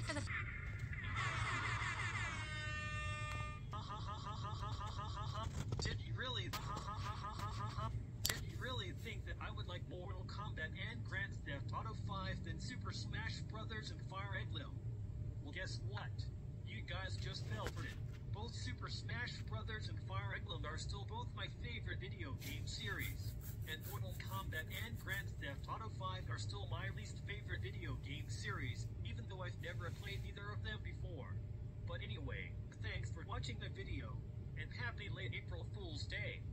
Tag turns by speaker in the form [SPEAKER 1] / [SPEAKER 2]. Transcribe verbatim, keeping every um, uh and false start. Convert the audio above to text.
[SPEAKER 1] for the...
[SPEAKER 2] Did you really? Did you really think that I would like Mortal Kombat and Grand Theft Auto five than Super Smash Brothers and Fire Emblem? Well, guess what? You guys just fell for it. Both Super Smash Brothers and Fire Emblem are still both my favorite video game series. And Mortal Kombat and Grand Theft Auto five are still my least favorite video game series, even though I've never played either of them before. But anyway, thanks for watching the video, and happy late April Fool's Day.